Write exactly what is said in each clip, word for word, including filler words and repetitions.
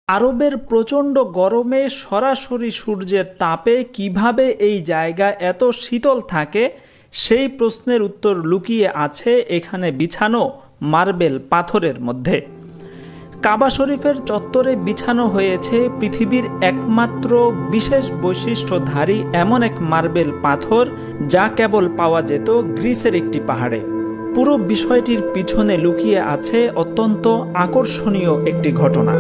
আরবের প্রচণ্ড গরমে সরাসরি সূর্যের তাপে কিভাবে এই জায়গা এত শীতল থাকে সেই প্রশ্নের উত্তর লুকিয়ে আছে এখানে বিছানো মার্বেল পাথরের মধ্যে। কাবা শরীফের চত্বরে বিছানো হয়েছে পৃথিবীর একমাত্র বিশেষ বৈশিষ্ট্যধারী এমন এক মার্বেল পাথর যা কেবল পাওয়া যেত গ্রিসের একটি পাহাড়ে। পুরো বিষয়টির পিছনে লুকিয়ে আছে অত্যন্ত আকর্ষণীয় একটি ঘটনা।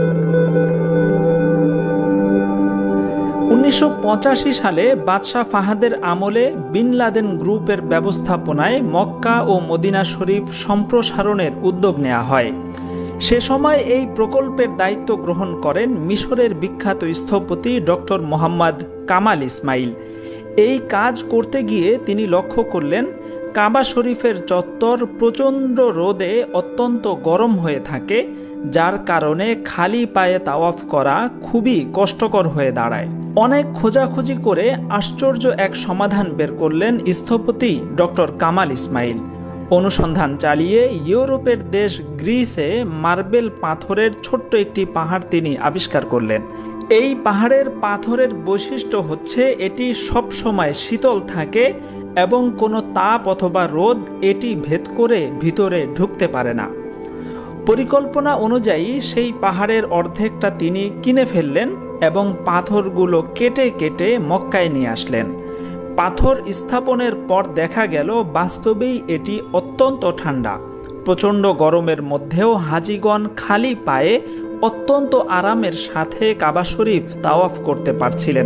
উনিশশো পঁচাশি সালে বাদশাহ ফাহাদের আমলে বিন লাদেন গ্রুপের ব্যবস্থাপনায় মক্কা ও মদিনা শরীফ সম্প্রসারণের উদ্যোগ নেওয়া হয়। সে সময় এই প্রকল্পের দায়িত্ব গ্রহণ করেন মিশরের বিখ্যাত স্থপতি ডক্টর মোহাম্মদ কামাল ইসমাইল। এই কাজ করতে গিয়ে তিনি লক্ষ্য করলেন কাবা শরীফের চত্বর প্রচণ্ড রোদে অত্যন্ত গরম হয়ে থাকে, যার কারণে খালি পায়ে তাওয়াফ করা খুবই কষ্টকর হয়ে দাঁড়ায়। অনেক খোঁজাখুঁজি করে আশ্চর্য এক সমাধান বের করলেন স্থপতি ডক্টর কামাল ইসমাইল। অনুসন্ধান চালিয়ে ইউরোপের দেশ গ্রিসে মার্বেল পাথরের ছোট্ট একটি পাহাড় তিনি আবিষ্কার করলেন। এই পাহাড়ের পাথরের বৈশিষ্ট্য হচ্ছে এটি সবসময় শীতল থাকে এবং কোনো তাপ অথবা রোদ এটি ভেদ করে ভিতরে ঢুকতে পারে না। পরিকল্পনা অনুযায়ী সেই পাহাড়ের অর্ধেকটা তিনি কিনে ফেললেন এবং পাথরগুলো কেটে কেটে মক্কায় নিয়ে আসলেন। পাথর স্থাপনের পর দেখা গেল বাস্তবেই এটি অত্যন্ত ঠান্ডা। প্রচণ্ড গরমের মধ্যেও হাজিগণ খালি পায়ে অত্যন্ত আরামের সাথে কাবা শরীফ তাওয়াফ করতে পারছিলেন।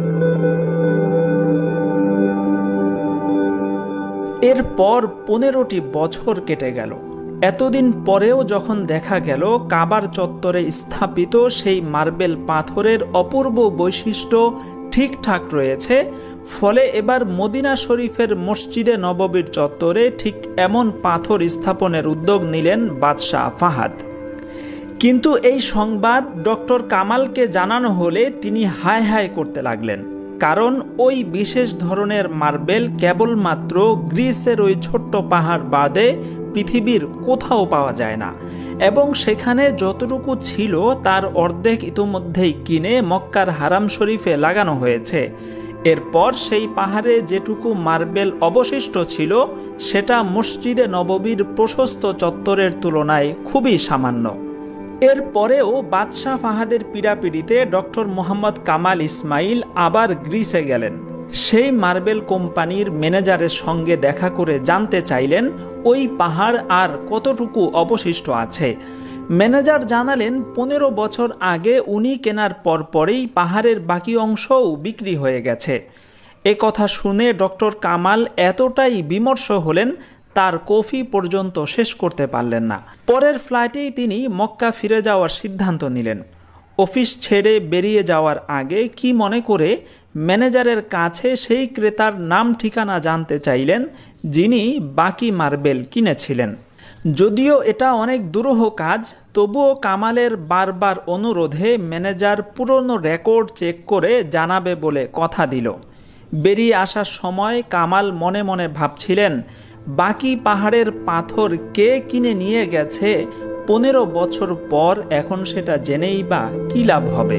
এরপর পনেরোটি বছর কেটে গেল। এতদিন পরেও যখন দেখা গেল কাবার চত্বরে স্থাপিত সেই মার্বেল পাথরের অপূর্ব বৈশিষ্ট্য ঠিকঠাক রয়েছে, ফলে এবার মদিনা শরীফের মসজিদে নববীর চত্বরে ঠিক এমন পাথর স্থাপনের উদ্যোগ নিলেন বাদশাহ ফাহাদ। কিন্তু এই সংবাদ ডক্টর কামালকে জানানো হলে তিনি হায় হায় করতে লাগলেন, কারণ ওই বিশেষ ধরনের মার্বেল কেবলমাত্র গ্রিসের ওই ছোট্ট পাহাড় বাদে পৃথিবীর কোথাও পাওয়া যায় না, এবং সেখানে যতটুকু ছিল তার অর্ধেক ইতোমধ্যেই কিনে মক্কার হারাম শরীফে লাগানো হয়েছে। এরপর সেই পাহাড়ে যেটুকু মার্বেল অবশিষ্ট ছিল সেটা মসজিদে নববীর প্রশস্ত চত্বরের তুলনায় খুবই সামান্য। এরপরেও বাদশাহ ফাহাদের পীড়াপিড়িতে ডক্টর মোহাম্মদ কামাল ইসমাইল আবার গ্রিসে গেলেন। সেই মার্বেল কোম্পানির ম্যানেজারের সঙ্গে দেখা করে জানতে চাইলেন ওই পাহাড় আর কতটুকু অবশিষ্ট আছে। ম্যানেজার জানালেন পনেরো বছর আগে উনি কেনার পরপরেই পাহাড়ের বাকি অংশও বিক্রি হয়ে গেছে। এ কথা শুনে ডক্টর কামাল এতটাই বিমর্ষ হলেন তার কফি পর্যন্ত শেষ করতে পারলেন না। পরের ফ্লাইটেই তিনি মক্কা ফিরে যাওয়ার সিদ্ধান্ত নিলেন। অফিস ছেড়ে বেরিয়ে যাওয়ার আগে কি মনে করে ম্যানেজারের কাছে সেই ক্রেতার নাম ঠিকানা জানতে চাইলেন যিনি বাকি মার্বেল কিনেছিলেন। যদিও এটা অনেক দুরূহ কাজ, তবুও কামালের বারবার অনুরোধে ম্যানেজার পুরনো রেকর্ড চেক করে জানাবে বলে কথা দিল। বেরিয়ে আসার সময় কামাল মনে মনে ভাবছিলেন বাকি পাহাড়ের পাথর কে কিনে নিয়ে গেছে পনেরো বছর পর, এখন সেটা জেনেই বা কি লাভ হবে।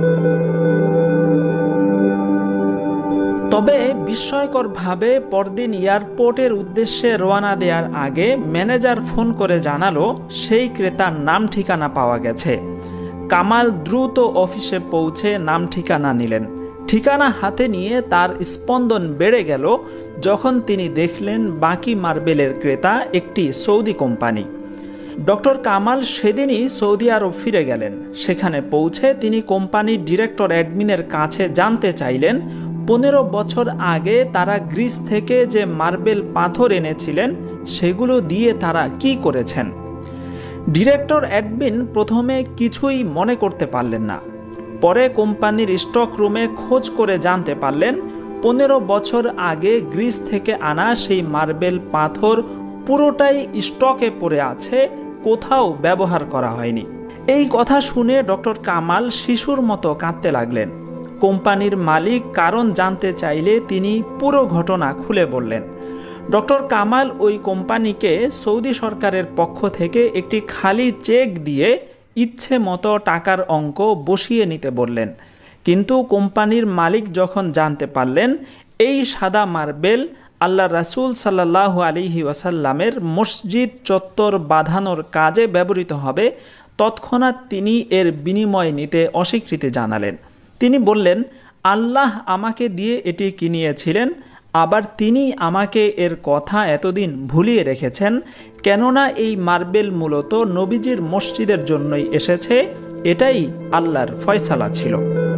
তবে বিস্ময়করভাবে পরদিন এয়ারপোর্টের উদ্দেশ্যে রওনা দেওয়ার আগে ম্যানেজার ফোন করে জানালো সেই ক্রেতার নাম ঠিকানা পাওয়া গেছে। কামাল দ্রুত অফিসে পৌঁছে নাম ঠিকানা নিলেন। ঠিকানা হাতে নিয়ে তার স্পন্দন বেড়ে গেল যখন তিনি দেখলেন বাকি মার্বেলের ক্রেতা একটি সৌদি কোম্পানি। ডক্টর কামাল সেদিনই সৌদি আরব ফিরে গেলেন। সেখানে পৌঁছে তিনি কোম্পানির ডিরেক্টর অ্যাডমিনের কাছে জানতে চাইলেন পনেরো বছর আগে তারা গ্রিস থেকে যে মার্বেল পাথর এনেছিলেন সেগুলো দিয়ে তারা কি করেছেন। ডিরেক্টর অ্যাডমিন প্রথমে কিছুই মনে করতে পারলেন না। পরে কোম্পানির স্টক রুমে খোঁজ করে জানতে পারলেন পনেরো বছর আগে গ্রিস থেকে আনা সেই মার্বেল পাথর পুরোটাই স্টকে পড়ে আছে, কোথাও ব্যবহার করা হয়নি। এই কথা শুনে ডক্টর কামাল শিশুর মতো কাঁদতে লাগলেন। কোম্পানির মালিক কারণ জানতে চাইলে তিনি পুরো ঘটনা খুলে বললেন। ডক্টর কামাল ওই কোম্পানিকে সৌদি সরকারের পক্ষ থেকে একটি খালি চেক দিয়ে ইচ্ছে মতো টাকার অঙ্ক বসিয়ে নিতে বললেন। কিন্তু কোম্পানির মালিক যখন জানতে পারলেন এই সাদা মার্বেল আল্লাহ রাসূল সাল্লাল্লাহু আলাইহি ওয়াসাল্লামের মসজিদ চত্বর বাঁধানোর কাজে ব্যবহৃত হবে, তৎক্ষণাৎ তিনি এর বিনিময় নিতে অস্বীকৃতি জানালেন। তিনি বললেন, আল্লাহ আমাকে দিয়ে এটি কিনিয়েছিলেন, আবার তিনি আমাকে এর কথা এতদিন ভুলিয়ে রেখেছেন, কেননা এই মার্বেল মূলত নবীজির মসজিদের জন্যই এসেছে, এটাই আল্লাহর ফয়সালা ছিল।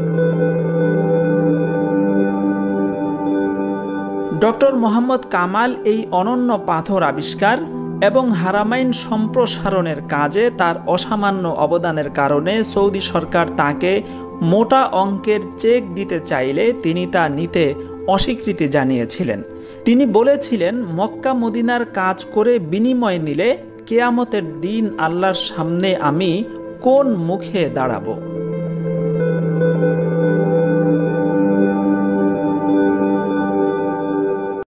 ডক্টর মোহাম্মদ কামাল এই অনন্য পাথর আবিষ্কার এবং হারামাইন সম্প্রসারণের কাজে তার অসামান্য অবদানের কারণে সৌদি সরকার তাকে মোটা অঙ্কের চেক দিতে চাইলে তিনি তা নিতে অস্বীকৃতি জানিয়েছিলেন। তিনি বলেছিলেন, মক্কা মদিনার কাজ করে বিনিময় নিলে কিয়ামতের দিন আল্লাহর সামনে আমি কোন মুখে দাঁড়াবো।